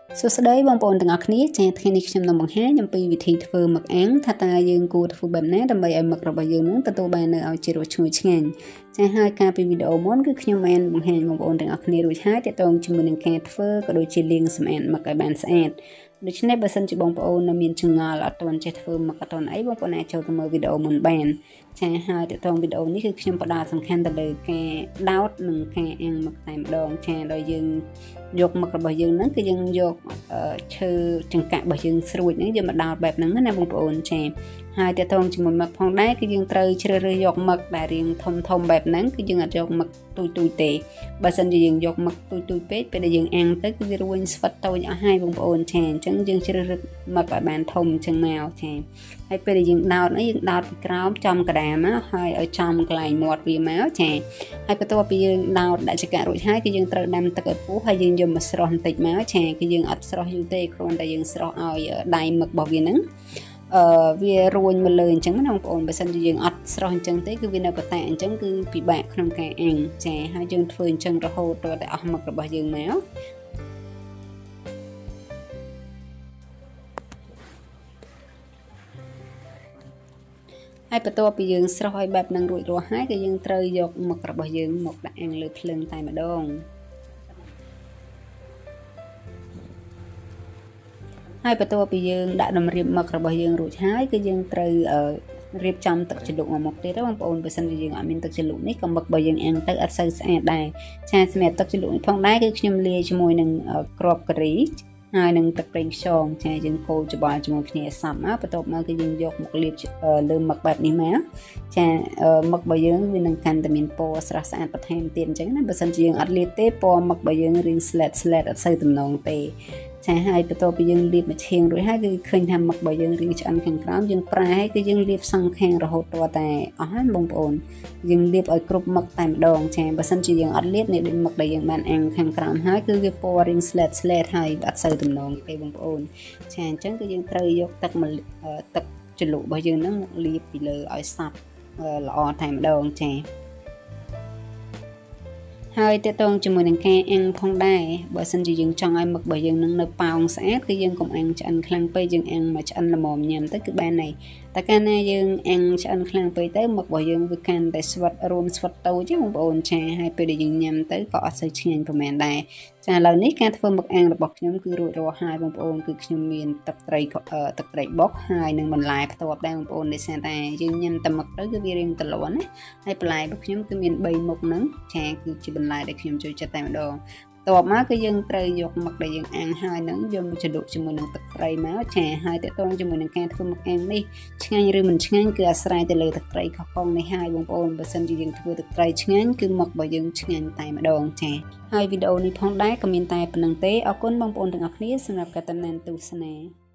សួស្តីបងប្អូនទាំងអស់គ្នាចា៎ថ្ងៃនេះខ្ញុំនឹងបង្ហាញអំពីវិធីធ្វើមឹកអាំងថាតើយើងគួរធ្វើបែបណាដើម្បីឲ្យមឹករបស់យើងនឹងទទួលបាននៅឲ្យជារសឈ្ងុយឆ្ងាញ់ចា៎ហើយការពីវីដេអូមុនគឺខ្ញុំបានបង្ហាញបងប្អូនទាំងអស់គ្នារួចហើយទាក់ទងជាមួយនឹងការធ្វើក៏ដូចជាលាងសម្អាតមឹកឲ្យបានស្អាតដូច្នេះបើសិនជាបងប្អូននៅមានចង្អល់អត់ទាន់ចេះធ្វើមឹកអត់ទាន់អីបងប្អូនអាចចូលទៅមើលវីដេអូមុនបានចា៎ហើយទាក់ទងវីដេអូនេះគឺខ្ញុំផ្ដោតសំខាន់ទៅលើការដោតនិងការអាំងមឹកតែម្ដងចា៎ដោយយើងយកមឹករបស់យើងហ្នឹងគឺយើងយកឈើចង្កាក់របស់យើងស្រួចហ្នឹងយកមកដោតបែបហ្នឹងណាបងប្អូនចា៎ហើយទាក់ទងជាមួយមឹកផងដែរគឺយើងត្រូវជ្រើសរើសយកមឹកដែលរាងធំបែបហ្នឹងគឺយើងអត់យកមឹកទូចទេបើសិនជាយើងយកមឹកទូចពេកពេលដែលយើងអាំងទៅគឺវារួញស្វិតតូចអស់ហើយបងប្អូនចា៎អញ្ចឹងយើងជ្រើសរើសមឹកឲ្យបានធំអញ្ចឹងមកចា៎ហើយពេលដែលយើងដោតយើងដោតពីក្រោមចំកដាមកហើយឲ្យចំកន្លែងមាត់វាមកចា៎ហើយបន្ទាប់ពីយើងដោតដាក់ចង្កាក់រួចហើយគឺយើងត្រូវដាំទឹកឲ្យពុះហើយយើងយកមកស្រុះបន្តិចមកចា៎គឺយើងអត់ស្រុះយូរទេគ្រាន់តែយើងស្រុះឲ្យដៃមឹករបស់វាហ្នឹងវារួញមកលើអញ្ចឹងណាបងប្អូនបើសិនជាយើងអត់ស្រស់អញ្ចឹងទេគឺវានៅបតាអញ្ចឹងគឺពិបាកក្នុងការអាំងចាហើយយើងធ្វើអញ្ចឹងរហូតដល់តែអស់មឹករបស់យើងមកហើយបន្ទាប់ពីយើងស្រស់ឲ្យបែបហ្នឹងរួចរាល់ហើយគឺយើងត្រូវយកមឹករបស់យើងមកដាក់អាំងលើភ្លើងតែម្ដងហើយបន្ទាប់ពីយើងដាក់តម្រៀបមឹករបស់យើងរួចហើយគឺយើងត្រូវរៀបចំទឹកជ្រលក់មកមុខទៀតបងប្អូនបើសិនជាយើងអត់មានទឹកជ្រលក់នេះក៏មឹករបស់យើងអាំងទៅអត់សូវស្អាតដែរចាសម្រាប់ទឹកជ្រលក់នេះផងដែរគឺខ្ញុំលាយជាមួយនឹងគ្រាប់ការីហើយនឹងទឹកប្រេងខ្យងចាយើងកូរច្បល់ជាមួយគ្នាសព្វមកបន្ទាប់មកគឺយើងយកមកលាបលើមឹកបែបនេះមកចាមឹករបស់យើងវានឹងកាន់តែមានពណ៌ស្រស់ស្អាតបន្ថែមទៀតអញ្ចឹងណាបើសិនជាយើងអត់លាបទេពណ៌មឹករបស់យើងរៀងស្លេតអត់សូវទំនងទេចាហើយបន្ទាប់ពីយើងលាបមួយឈៀងរួចហើយគឺឃើញថាមឹករបស់យើងរៀងឆ្អិនខាងក្រោមយើងប្រែគឺយើងលាបសងខាងរហូតដល់តែអស់ហើយបងប្អូនយើងលាបឲ្យគ្រប់មឹកតែម្ដងចាបើសិនជាយើងអត់លាបនេះដូចមឹកដែលយើងបានអាំងខាងក្រោមហើយគឺវាពណ៌រៀងស្លេតហើយអត់សូវទំនងទេបងប្អូនចាអញ្ចឹងគឺយើងត្រូវយកទឹកជ្រលក់របស់យើងហ្នឹងមកលាបពីលើឲ្យសព្វល្អតែម្ដងចាហើយទាក់ទងជាមួយនឹងការអាំងផងដែរបើសិនជាយើងចង់ឲ្យមឹករបស់យើងនឹងនៅប៉ោងស្អាតគឺយើងកុំអាំងឆ្អិនខ្លាំងពេកយើងអាំងមកឆ្អិនល្មមញ៉ាំទៅគឺបានហើយតែកាលណាយើងអាំងឆ្អិនខ្លាំងពេកទៅមឹករបស់យើងវាកាន់តែស្វិតរួមស្វិតតូចទេបងប្អូនចាហើយពេលដែលយើងញ៉ាំទៅក៏អត់សូវឆ្ងាញ់ប្រហែលដែរចាឥឡូវនេះការធ្វើមឹកអាំងរបស់ខ្ញុំគឺរួចរាល់ហើយបងប្អូនគឺខ្ញុំមានទឹកត្រីបុកហើយនឹងបន្លែផ្ទាប់ដែរបងប្អូនដោយសារតែយើងញ៉ាំតែមឹកទៅគឺវារៀងទលាន់ណាហើយបន្លែរបស់ខ្ញុំគឺមាន3មុខហ្នឹងចាគឺជាបន្លែដែលខ្ញុំចូលចិត្តតែម្ដងតបមកគឺយើងត្រូវយកមឹកដែលយើងអាំងហើយហ្នឹងយកមកជ្រលក់ជាមួយនឹងទឹកត្រីមកចាហើយតើតើជាមួយនឹងការធ្វើមឹកអាំងនេះឆ្ងាញ់ឬមិនឆ្ងាញ់គឺអាស្រ័យទៅលើទឹកត្រីខុសៗនេះហើយបងប្អូនបើសិនជាយើងធ្វើទឹកត្រីឆ្ងាញ់គឺមឹករបស់យើងឆ្ងាញ់តែម្ដងចាហើយវីដេអូនេះផងដែរក៏មានតែប៉ុណ្្នឹងទេអរគុណបងប្អូនទាំងអស់គ្នាសម្រាប់ការតាមដានទស្សនា